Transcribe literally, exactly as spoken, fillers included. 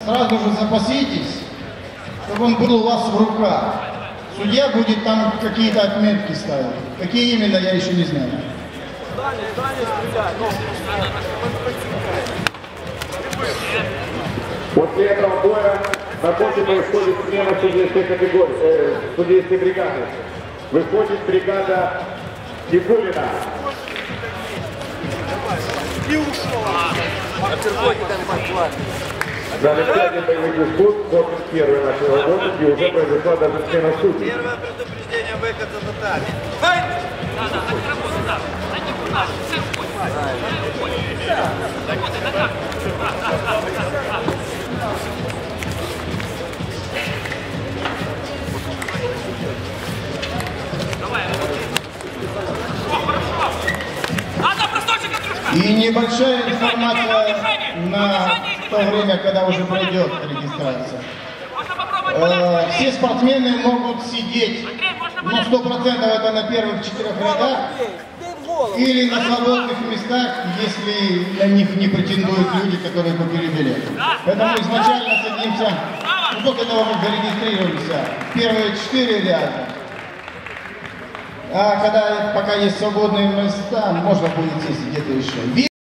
сразу же запаситесь, чтобы он был у вас в руках. Судья будет там какие-то отметки ставить. Какие именно, я еще не знаю. После этого боя на корте происходит смена судейской категории, э, судейской бригады. Выходит бригада Никулина. И ушла. За решение боевых искусств Кортин первый начал работать, и уже произошла даже смена судей. Первое предупреждение выход за татами. Да, да, так работает, да. Они у нас, все уходят. Работает, да, так. Давай. О, хорошо. Надо просочек, Андрюшка. И небольшая информация на то время, когда уже пройдет регистрация. Э, все спортсмены могут сидеть, ну, сто процентов это на первых четырех рядах, или на свободных местах, если на них не претендуют люди, которые купили билет. Поэтому изначально садимся, ну, после того, как зарегистрировались, первые четыре ряда. А когда пока есть свободные места, можно будет сесть где-то еще.